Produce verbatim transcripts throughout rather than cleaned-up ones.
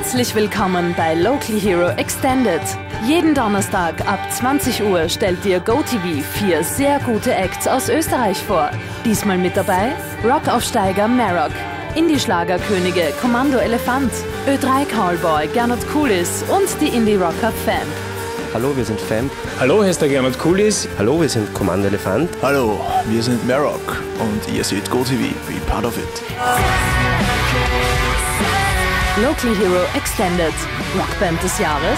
Herzlich willkommen bei Local Hero Extended. Jeden Donnerstag ab zwanzig Uhr stellt dir GoTV vier sehr gute Acts aus Österreich vor. Diesmal mit dabei Rockaufsteiger Marok, Indie-Schlagerkönige Kommando Elefant, Ö drei Callboy Gernot Kulis und die Indie-Rocker Famp. Hallo, wir sind Famp. Hallo, hier ist der Gernot Kulis. Hallo, wir sind Kommando Elefant. Hallo, wir sind Marok und ihr seht GoTV. Be part of it. Local Hero Extended, Rockband des Jahres.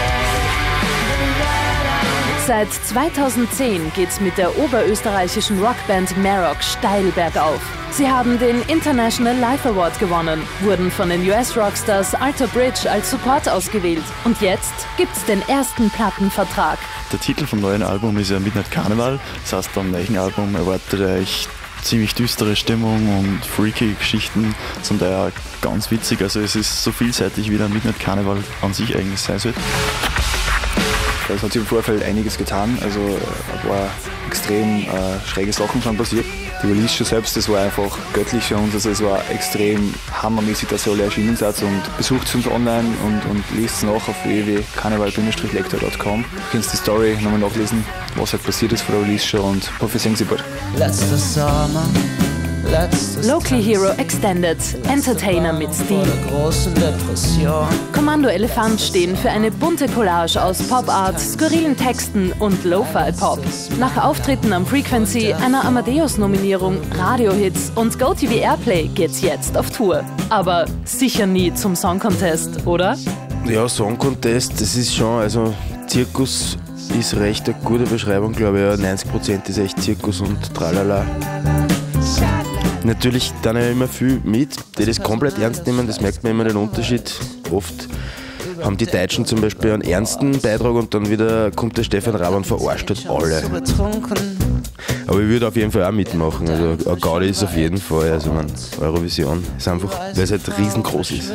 Seit zweitausendzehn geht's mit der oberösterreichischen Rockband Marok steil bergauf. Sie haben den International Live Award gewonnen, wurden von den U S-Rockstars Alter Bridge als Support ausgewählt und jetzt gibt's den ersten Plattenvertrag. Der Titel vom neuen Album ist ja Midnight Carnival. Das heißt, beim neuen Album erwartet euch ziemlich düstere Stimmung und freaky Geschichten, zum Teil ganz witzig. Also es ist so vielseitig, wie der Midnight Carnival an sich eigentlich sein sollte. Es hat sich im Vorfeld einiges getan, also ein paar extrem äh, schräge Sachen schon passiert. Die Release schon selbst, das war einfach göttlich für uns, also es war extrem hammermäßig, dass ihr alle erschienen seid, und besucht uns online und, und lest es nach auf w w w punkt carnival Bindestrich lector punkt com. Du kannst die Story nochmal nachlesen, was halt passiert ist vor der Release schon, und hoffe, wir sehen sie bald. Letzter Sommer, letztes Local Hero Extended, Entertainer mit Stil. Kommando Elefant stehen für eine bunte Collage aus Pop-Art, skurrilen Texten und Lo-Fi-Pop. Nach Auftritten am Frequency, einer Amadeus-Nominierung, Radiohits und GoTV Airplay geht's jetzt auf Tour. Aber sicher nie zum Song Contest, oder? Ja, Song Contest, das ist schon, also Zirkus ist recht eine gute Beschreibung, glaube ich. Ja, neunzig Prozent ist echt Zirkus und tralala. Natürlich dann ja immer viel mit, die das komplett ernst nehmen, das merkt man immer den Unterschied. Oft haben die Deutschen zum Beispiel einen ernsten Beitrag und dann wieder kommt der Stefan Raab und verarscht halt alle. Aber ich würde auf jeden Fall auch mitmachen, also ein Gaudi ist auf jeden Fall, also man, Eurovision ist einfach, weil es halt riesengroß ist.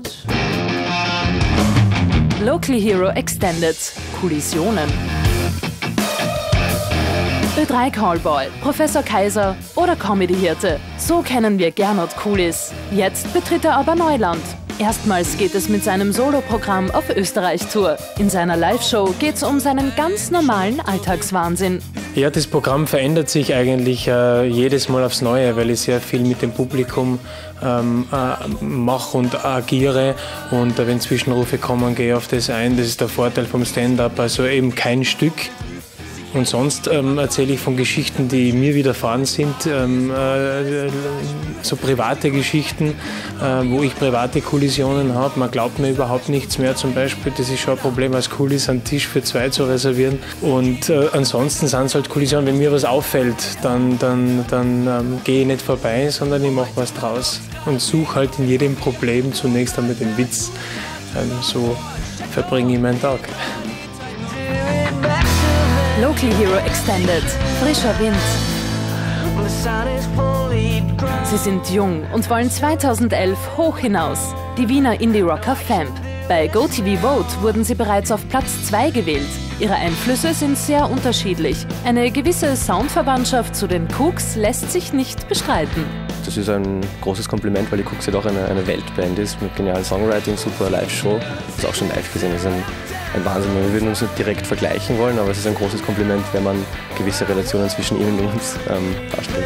Local Hero Extended, Kollisionen. Ö drei Callboy, Professor Kaiser oder Comedy-Hirte. So kennen wir Gernot Kulis. Jetzt betritt er aber Neuland. Erstmals geht es mit seinem Soloprogramm auf Österreich-Tour. In seiner Live-Show geht es um seinen ganz normalen Alltagswahnsinn. Ja, das Programm verändert sich eigentlich äh, jedes Mal aufs Neue, weil ich sehr viel mit dem Publikum ähm, äh, mache und agiere. Und äh, wenn Zwischenrufe kommen, gehe ich auf das ein. Das ist der Vorteil vom Stand-up, also eben kein Stück. Und sonst ähm, erzähle ich von Geschichten, die mir widerfahren sind, ähm, äh, so private Geschichten, äh, wo ich private Kollisionen habe. Man glaubt mir überhaupt nichts mehr zum Beispiel. Das ist schon ein Problem, als Kulis einen Tisch für zwei zu reservieren. Und äh, ansonsten sind es halt Kollisionen. Wenn mir was auffällt, dann, dann, dann ähm, gehe ich nicht vorbei, sondern ich mache was draus und suche halt in jedem Problem zunächst einmal den Witz. Ähm, so verbringe ich meinen Tag. Local Hero Extended, frischer Wind. Sie sind jung und wollen zweitausendelf hoch hinaus. Die Wiener Indie-Rocker Famp. Bei GoTV Vote wurden sie bereits auf Platz zwei gewählt. Ihre Einflüsse sind sehr unterschiedlich. Eine gewisse Soundverwandtschaft zu den Cooks lässt sich nicht bestreiten. Das ist ein großes Kompliment, weil die Cooks ja doch eine, eine Weltband ist mit genialem Songwriting, super Live-Show. Das ist auch schon live gesehen. Das ist ein, ein Wahnsinn. Wir würden uns nicht direkt vergleichen wollen, aber es ist ein großes Kompliment, wenn man gewisse Relationen zwischen ihnen und uns ähm, darstellt.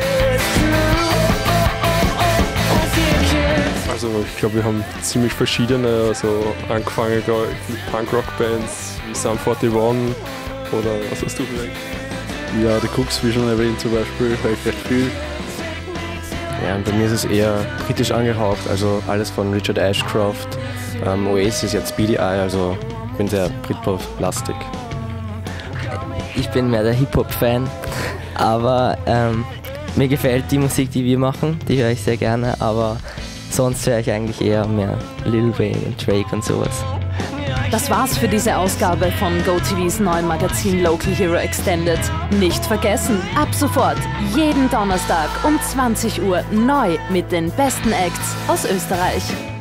Also ich glaube, wir haben ziemlich verschiedene, also angefangen glaub ich, mit Punk-Rock-Bands wie Sum einundvierzig oder was hast du gesagt? Ja, die Cooks, wie schon erwähnt zum Beispiel, höre ich recht viel. Ja, und bei mir ist es eher britisch angehaucht, also alles von Richard Ashcroft, ähm, Oasis, jetzt Speedy Eye, also ich bin sehr Britpop-lastig. Ich bin mehr der Hip-Hop-Fan, aber ähm, mir gefällt die Musik, die wir machen, die höre ich sehr gerne, aber sonst höre ich eigentlich eher mehr Lil Wayne und Drake und sowas. Das war's für diese Ausgabe von GoTVs neuen Magazin Local Hero Extended. Nicht vergessen, ab sofort, jeden Donnerstag um zwanzig Uhr neu mit den besten Acts aus Österreich.